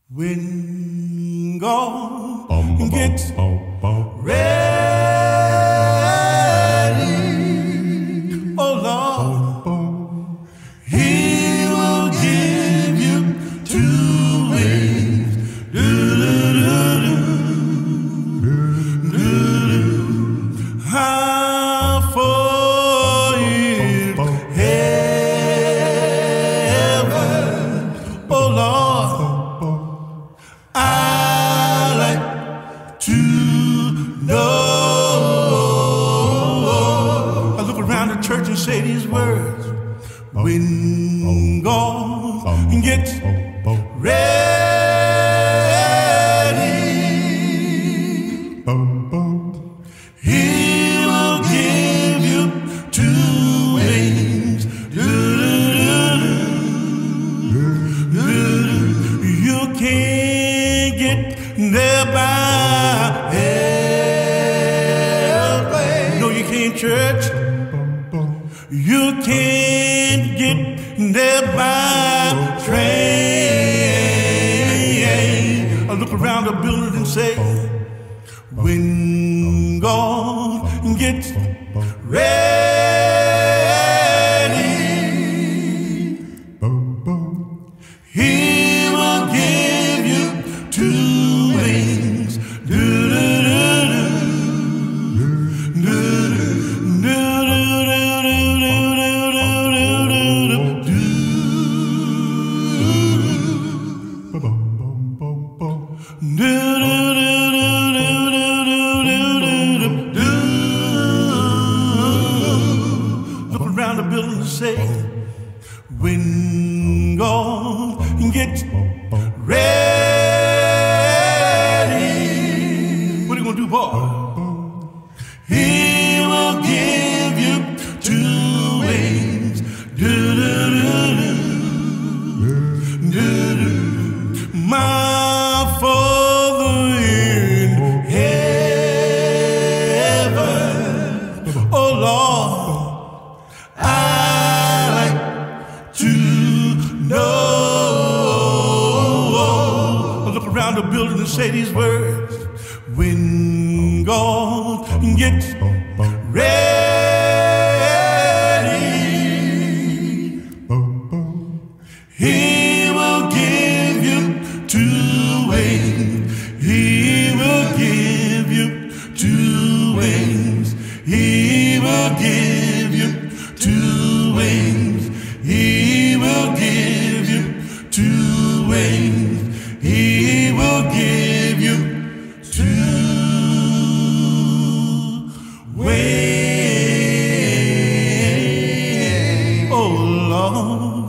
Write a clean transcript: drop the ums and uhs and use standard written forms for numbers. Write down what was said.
When God gets ready, oh Lord, He will give you two wings. How far is heaven, oh Lord? I like to know. I look around the church and say these words. When God gets ready, He will give you two wings. You can't get there by airplane. No, you can't, church. You can't get there by train. I look around the building and say, when God gets ready, He will give you two wings. Look around the building and say, when God gets ready, what are you gonna do, boy? He will give you two wings. My Father in heaven, oh Lord, I like to know. I look around the building and say these words. When God gets ready, He will give you two wings. He will give you two wings. He will give you two wings. He will give you two wings. He will give you two wings. Oh Lord.